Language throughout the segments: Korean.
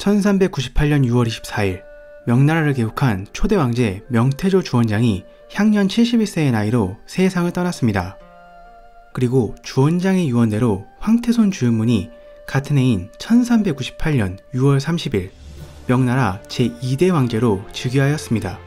1398년 6월 24일 명나라를 개국한 초대 왕제 명태조 주원장이 향년 71세의 나이로 세상을 떠났습니다. 그리고 주원장의 유언대로 황태손 주윤문이 같은 해인 1398년 6월 30일 명나라 제2대 왕제로 즉위하였습니다.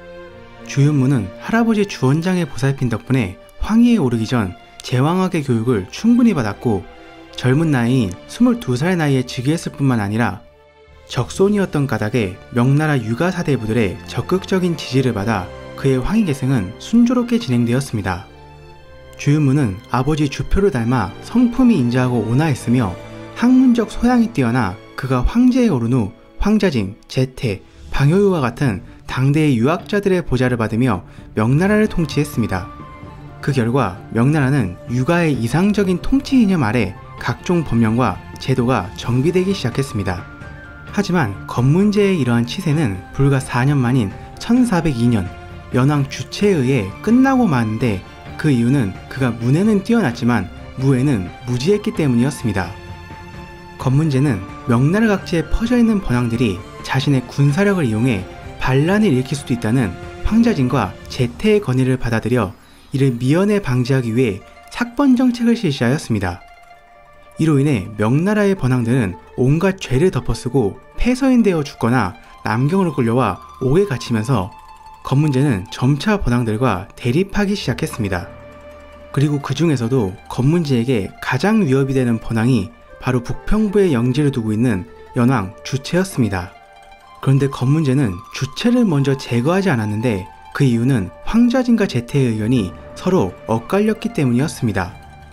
주윤문은 할아버지 주원장의 보살핌 덕분에 황위에 오르기 전 제왕학의 교육을 충분히 받았고 젊은 나이인 22살의 나이에 즉위했을 뿐만 아니라 적손이었던 까닭에 명나라 유가 사대부들의 적극적인 지지를 받아 그의 황위 계승은 순조롭게 진행되었습니다. 주윤문은 아버지 주표를 닮아 성품이 인자하고 온화했으며 학문적 소양이 뛰어나 그가 황제에 오른 후 황자징, 제태, 방효유와 같은 당대의 유학자들의 보좌를 받으며 명나라를 통치했습니다. 그 결과 명나라는 유가의 이상적인 통치 이념 아래 각종 법령과 제도가 정비되기 시작했습니다. 하지만 건문제의 이러한 치세는 불과 4년 만인 1402년 연왕 주체에 의해 끝나고 마는데 그 이유는 그가 문에는 뛰어났지만 무에는 무지했기 때문이었습니다. 건문제는 명나라 각지에 퍼져있는 번왕들이 자신의 군사력을 이용해 반란을 일으킬 수도 있다는 황자징과 제태의 건의를 받아들여 이를 미연에 방지하기 위해 삭번정책을 실시하였습니다. 이로 인해 명나라의 번왕들은 온갖 죄를 덮어쓰고 폐서인되어 죽거나 남경으로 끌려와 옥에 갇히면서 건문제는 점차 번왕들과 대립하기 시작했습니다. 그리고 그 중에서도 건문제에게 가장 위협이 되는 번왕이 바로 북평부에 영지를 두고 있는 연왕 주체였습니다. 그런데 건문제는 주체를 먼저 제거하지 않았는데 그 이유는 황자징과 제태의 의견이 서로 엇갈렸기 때문이었습니다.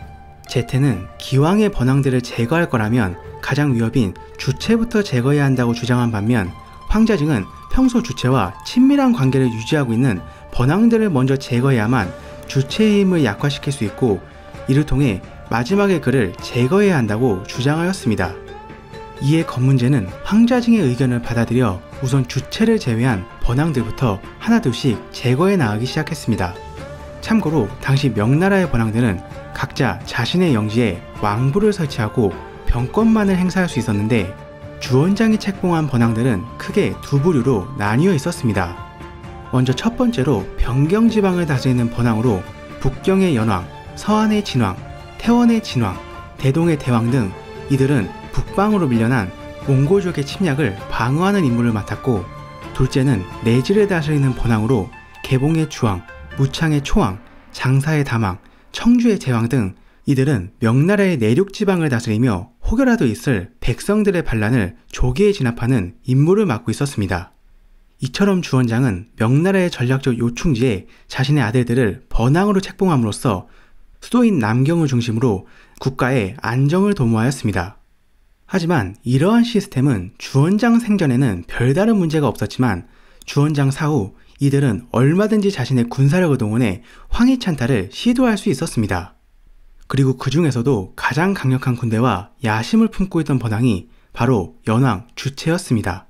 제태는 기왕의 번왕들을 제거할 거라면 가장 위협인 주체부터 제거해야 한다고 주장한 반면 황자징은 평소 주체와 친밀한 관계를 유지하고 있는 번왕들을 먼저 제거해야만 주체의 힘을 약화시킬 수 있고 이를 통해 마지막에 그를 제거해야 한다고 주장하였습니다. 이에 건문제는 황자징의 의견을 받아들여 우선 주체를 제외한 번왕들부터 하나둘씩 제거해 나가기 시작했습니다. 참고로 당시 명나라의 번왕들은 각자 자신의 영지에 왕부를 설치하고 병권만을 행사할 수 있었는데 주원장이 책봉한 번왕들은 크게 두 부류로 나뉘어 있었습니다. 먼저 첫 번째로 변경지방을 다스리는 번왕으로 북경의 연왕, 서한의 진왕, 태원의 진왕, 대동의 대왕 등 이들은 북방으로 밀려난 몽골족의 침략을 방어하는 임무를 맡았고 둘째는 내지를 다스리는 번왕으로 개봉의 주왕, 무창의 초왕, 장사의 다망, 청주의 제왕 등 이들은 명나라의 내륙지방을 다스리며 혹여라도 있을 백성들의 반란을 조기에 진압하는 임무를 맡고 있었습니다. 이처럼 주원장은 명나라의 전략적 요충지에 자신의 아들들을 번왕으로 책봉함으로써 수도인 남경을 중심으로 국가의 안정을 도모하였습니다. 하지만 이러한 시스템은 주원장 생전에는 별다른 문제가 없었지만 주원장 사후 이들은 얼마든지 자신의 군사력을 동원해 황위 찬탈을 시도할 수 있었습니다. 그리고 그 중에서도 가장 강력한 군대와 야심을 품고 있던 번왕이 바로 연왕 주체였습니다.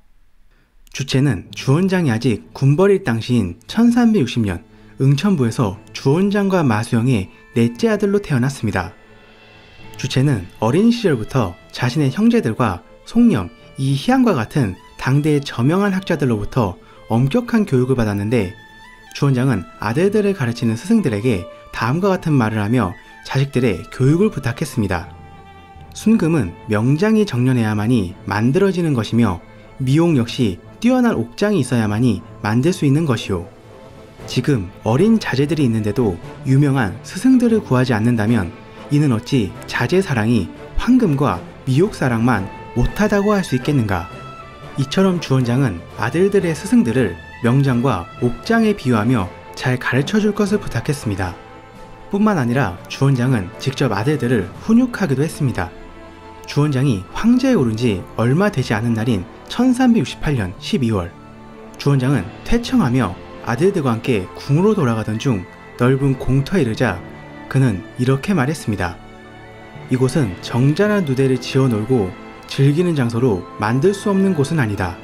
주체는 주원장이 아직 군벌일 당시인 1360년 응천부에서 주원장과 마수영의 넷째 아들로 태어났습니다. 주체는 어린 시절부터 자신의 형제들과 송렴, 이희양과 같은 당대의 저명한 학자들로부터 엄격한 교육을 받았는데 주원장은 아들들을 가르치는 스승들에게 다음과 같은 말을 하며 자식들의 교육을 부탁했습니다. 순금은 명장이 정련해야만이 만들어지는 것이며 미용 역시 뛰어난 옥장이 있어야만이 만들 수 있는 것이오. 지금 어린 자제들이 있는데도 유명한 스승들을 구하지 않는다면 이는 어찌 자제사랑이 황금과 미옥사랑만 못하다고 할 수 있겠는가. 이처럼 주원장은 아들들의 스승들을 명장과 옥장에 비유하며 잘 가르쳐줄 것을 부탁했습니다. 뿐만 아니라 주원장은 직접 아들들을 훈육하기도 했습니다. 주원장이 황제에 오른 지 얼마 되지 않은 날인 1368년 12월 주원장은 퇴청하며 아들들과 함께 궁으로 돌아가던 중 넓은 공터에 이르자 그는 이렇게 말했습니다. 이곳은 정자란 누대를 지어 놀고 즐기는 장소로 만들 수 없는 곳은 아니다.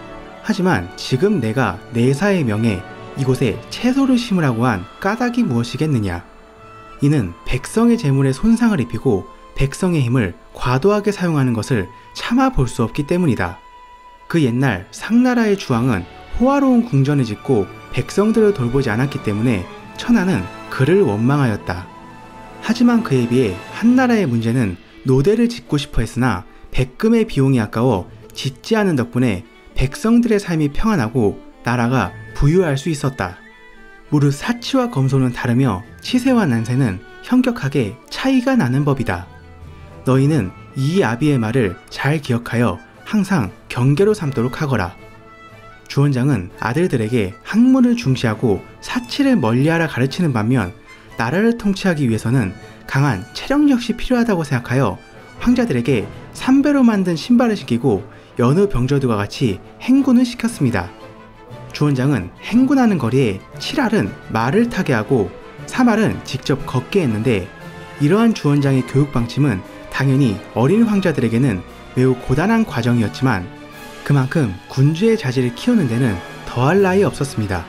하지만 지금 내가 내사의 명에 이곳에 채소를 심으라고 한 까닭이 무엇이겠느냐. 이는 백성의 재물에 손상을 입히고 백성의 힘을 과도하게 사용하는 것을 참아 볼 수 없기 때문이다. 그 옛날 상나라의 주왕은 호화로운 궁전을 짓고 백성들을 돌보지 않았기 때문에 천하는 그를 원망하였다. 하지만 그에 비해 한나라의 문제는 노대를 짓고 싶어 했으나 백금의 비용이 아까워 짓지 않은 덕분에 백성들의 삶이 평안하고 나라가 부유할 수 있었다. 무릇 사치와 검소는 다르며 치세와 난세는 현격하게 차이가 나는 법이다. 너희는 이 아비의 말을 잘 기억하여 항상 경계로 삼도록 하거라. 주원장은 아들들에게 학문을 중시하고 사치를 멀리하라 가르치는 반면 나라를 통치하기 위해서는 강한 체력 역시 필요하다고 생각하여 황자들에게 삼배로 만든 신발을 신기고 여느 병조들과 같이 행군을 시켰습니다. 주원장은 행군하는 거리에 7알은 말을 타게 하고 3알은 직접 걷게 했는데 이러한 주원장의 교육 방침은 당연히 어린 황자들에게는 매우 고단한 과정이었지만 그만큼 군주의 자질을 키우는 데는 더할 나위 없었습니다.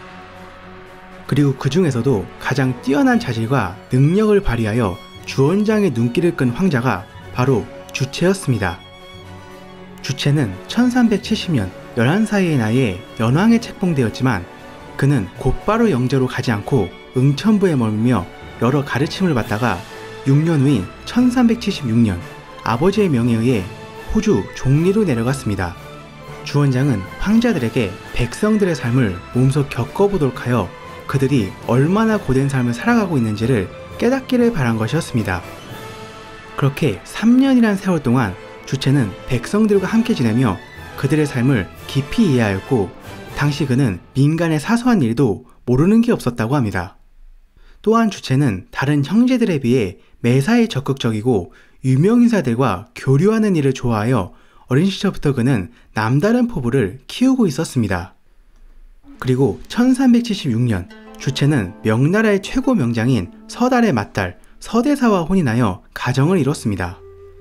그리고 그 중에서도 가장 뛰어난 자질과 능력을 발휘하여 주원장의 눈길을 끈 황자가 바로 주체였습니다. 주체는 1370년 11살의 나이에 연왕에 책봉되었지만 그는 곧바로 영제로 가지 않고 응천부에 머물며 여러 가르침을 받다가 6년 후인 1376년 아버지의 명에 의해 호주 종리로 내려갔습니다. 주원장은 황자들에게 백성들의 삶을 몸소 겪어보도록 하여 그들이 얼마나 고된 삶을 살아가고 있는지를 깨닫기를 바란 것이었습니다. 그렇게 3년이란 세월 동안 주체는 백성들과 함께 지내며 그들의 삶을 깊이 이해하였고 당시 그는 민간의 사소한 일도 모르는 게 없었다고 합니다. 또한 주체는 다른 형제들에 비해 매사에 적극적이고 유명인사들과 교류하는 일을 좋아하여 어린 시절부터 그는 남다른 포부를 키우고 있었습니다. 그리고 1376년 주체는 명나라의 최고 명장인 서달의 맏딸 서대사와 혼인하여 가정을 이뤘습니다.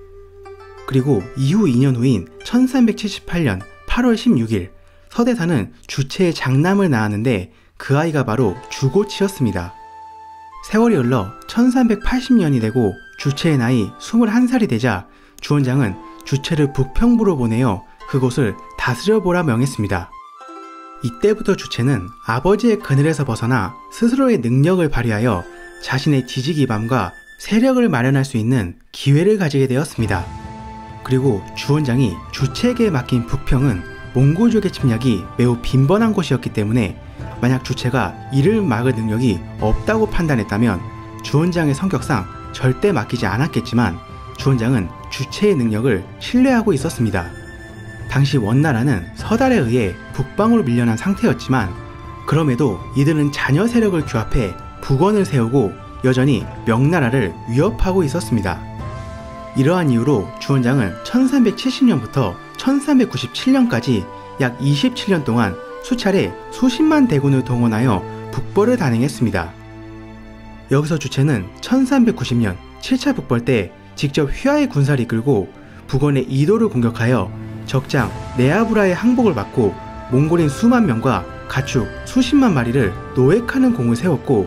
그리고 이후 2년 후인 1378년 8월 16일 서대사는 주체의 장남을 낳았는데 그 아이가 바로 주고치였습니다. 세월이 흘러 1380년이 되고 주체의 나이 21살이 되자 주원장은 주체를 북평부로 보내어 그곳을 다스려보라 명했습니다. 이때부터 주체는 아버지의 그늘에서 벗어나 스스로의 능력을 발휘하여 자신의 지지기반과 세력을 마련할 수 있는 기회를 가지게 되었습니다. 그리고 주원장이 주체에게 맡긴 북평은 몽골족의 침략이 매우 빈번한 곳이었기 때문에 만약 주체가 이를 막을 능력이 없다고 판단했다면 주원장의 성격상 절대 맡기지 않았겠지만 주원장은 주체의 능력을 신뢰하고 있었습니다. 당시 원나라는 서달에 의해 북방으로 밀려난 상태였지만 그럼에도 이들은 자녀 세력을 규합해 북원을 세우고 여전히 명나라를 위협하고 있었습니다. 이러한 이유로 주원장은 1370년부터 1397년까지 약 27년 동안 수차례 수십만 대군을 동원하여 북벌을 단행했습니다. 여기서 주체는 1390년 7차 북벌 때 직접 휘하의 군사를 이끌고 북원의 이도를 공격하여 적장 네아브라의 항복을 막고 몽골인 수만 명과 가축 수십만 마리를 노획하는 공을 세웠고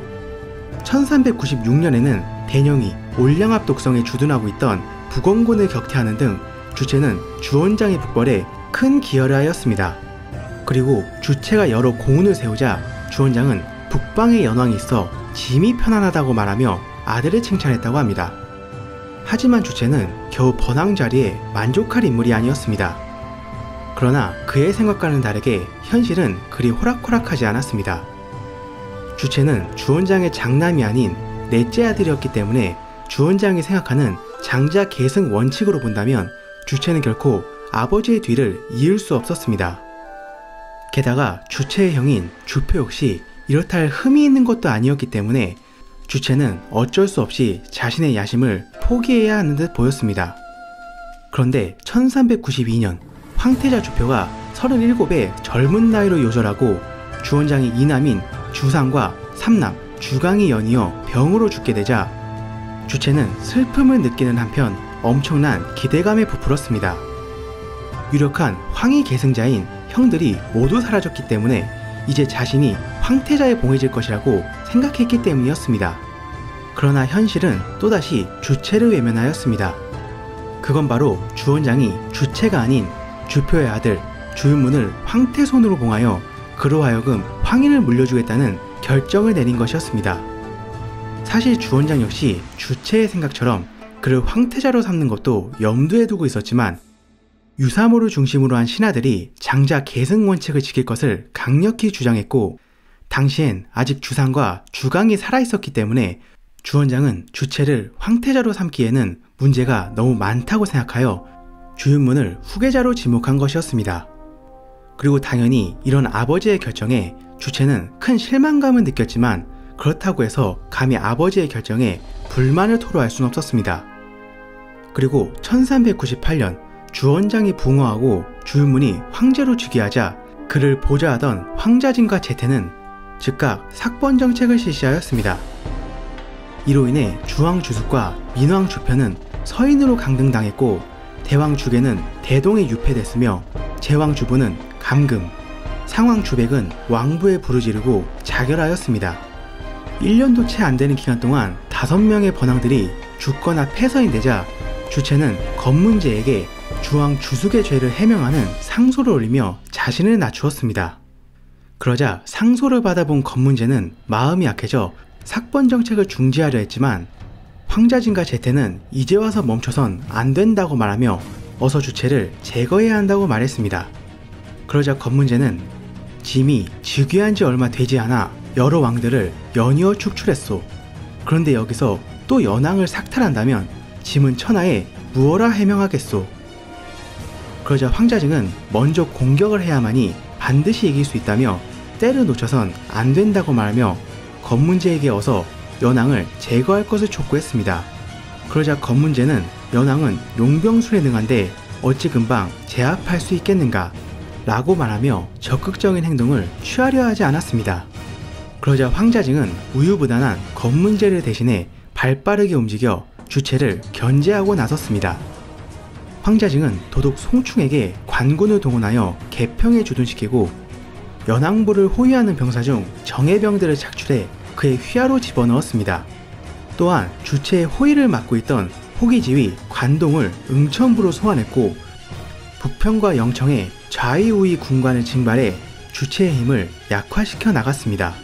1396년에는 대령이 올량압 독성에 주둔하고 있던 북원군을 격퇴하는 등 주체는 주원장의 북벌에 큰 기여를 하였습니다. 그리고 주체가 여러 공훈을 세우자 주원장은 북방의 연왕이 있어 짐이 편안하다고 말하며 아들을 칭찬했다고 합니다. 하지만 주체는 겨우 번왕 자리에 만족할 인물이 아니었습니다. 그러나 그의 생각과는 다르게 현실은 그리 호락호락하지 않았습니다. 주체는 주원장의 장남이 아닌 넷째 아들이었기 때문에 주원장이 생각하는 장자 계승 원칙으로 본다면 주체는 결코 아버지의 뒤를 이을 수 없었습니다. 게다가 주체의 형인 주표 역시 이렇다 할 흠이 있는 것도 아니었기 때문에 주체는 어쩔 수 없이 자신의 야심을 포기해야 하는 듯 보였습니다. 그런데 1392년 황태자 주표가 37의 젊은 나이로 요절하고 주원장의 이남인 주상과 삼남 주강이 연이어 병으로 죽게 되자 주체는 슬픔을 느끼는 한편 엄청난 기대감에 부풀었습니다. 유력한 황희 계승자인 형들이 모두 사라졌기 때문에 이제 자신이 황태자에 봉해질 것이라고 생각했기 때문이었습니다. 그러나 현실은 또다시 주체를 외면하였습니다. 그건 바로 주원장이 주체가 아닌 주표의 아들 주윤문을 황태손으로 봉하여 그로 하여금 황인을 물려주겠다는 결정을 내린 것이었습니다. 사실 주원장 역시 주체의 생각처럼 그를 황태자로 삼는 것도 염두에 두고 있었지만 유사모를 중심으로 한 신하들이 장자 계승 원칙을 지킬 것을 강력히 주장했고 당시엔 아직 주상과 주강이 살아있었기 때문에 주원장은 주체를 황태자로 삼기에는 문제가 너무 많다고 생각하여 주윤문을 후계자로 지목한 것이었습니다. 그리고 당연히 이런 아버지의 결정에 주체는 큰 실망감을 느꼈지만 그렇다고 해서 감히 아버지의 결정에 불만을 토로할 수는 없었습니다. 그리고 1398년 주원장이 붕어하고 주윤문이 황제로 즉위하자 그를 보좌하던 황자진과 제태는 즉각 삭번 정책을 실시하였습니다. 이로 인해 주왕 주숙과 민왕 주표는 서인으로 강등당했고 대왕 주계는 대동에 유폐됐으며 제왕 주부는 감금, 상왕 주백은 왕부에 부르지르고 자결하였습니다. 1년도 채 안 되는 기간 동안 5명의 번왕들이 죽거나 폐서인 되자 주체는 검문제에게 주왕 주숙의 죄를 해명하는 상소를 올리며 자신을 낮추었습니다. 그러자 상소를 받아본 검문제는 마음이 약해져 삭번 정책을 중지하려 했지만 황자진과 제태는 이제 와서 멈춰선 안 된다고 말하며 어서 주체를 제거해야 한다고 말했습니다. 그러자 검문제는 짐이 즉위한 지 얼마 되지 않아 여러 왕들을 연이어 축출했소. 그런데 여기서 또 연왕을 삭탈한다면 짐은 천하에 무어라 해명하겠소. 그러자 황자징은 먼저 공격을 해야만이 반드시 이길 수 있다며 때를 놓쳐선 안 된다고 말하며 검문제에게 어서 연왕을 제거할 것을 촉구했습니다. 그러자 검문제는 연왕은 용병술에 능한데 어찌 금방 제압할 수 있겠는가 라고 말하며 적극적인 행동을 취하려 하지 않았습니다. 그러자 황자징은 우유부단한 검문제를 대신해 발빠르게 움직여 주체를 견제하고 나섰습니다. 황자징은 도독 송충에게 관군을 동원하여 개평에 주둔시키고 연왕부를 호위하는 병사 중 정예병들을 착출해 그의 휘하로 집어넣었습니다. 또한 주체의 호위를 맡고 있던 호기지휘 관동을 응천부로 소환했고 북평과 영청에 좌위우위 군관을 징발해 주체의 힘을 약화시켜 나갔습니다.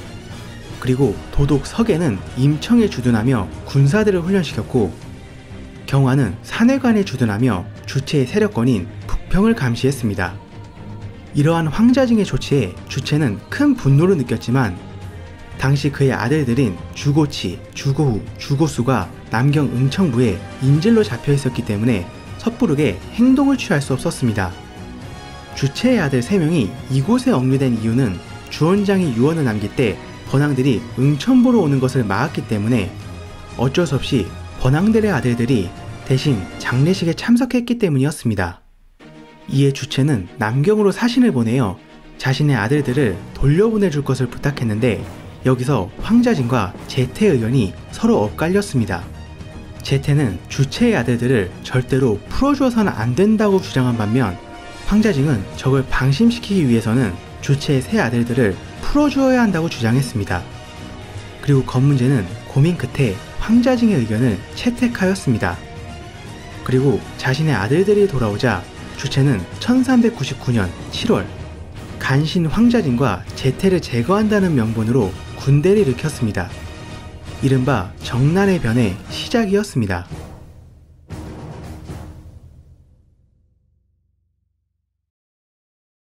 그리고 도독 석에는 임청에 주둔하며 군사들을 훈련시켰고 경화는 산해관에 주둔하며 주체의 세력권인 북평을 감시했습니다. 이러한 황자징의 조치에 주체는 큰 분노를 느꼈지만 당시 그의 아들들인 주고치, 주고후, 주고수가 남경 응청부에 인질로 잡혀 있었기 때문에 섣부르게 행동을 취할 수 없었습니다. 주체의 아들 3명이 이곳에 억류된 이유는 주원장이 유언을 남길 때 번왕들이 응천부로 오는 것을 막았기 때문에 어쩔 수 없이 번왕들의 아들들이 대신 장례식에 참석했기 때문이었습니다. 이에 주체는 남경으로 사신을 보내어 자신의 아들들을 돌려보내줄 것을 부탁했는데 여기서 황자진과 제태 의견이 서로 엇갈렸습니다. 제태는 주체의 아들들을 절대로 풀어주어서는 안 된다고 주장한 반면 황자징은 적을 방심시키기 위해서는 주체의 세 아들들을 풀어주어야 한다고 주장했습니다. 그리고 검문제는 고민 끝에 황자징의 의견을 채택하였습니다. 그리고 자신의 아들들이 돌아오자 주체는 1399년 7월 간신 황자징과 제태를 제거한다는 명분으로 군대를 일으켰습니다. 이른바 정난의 변의 시작이었습니다.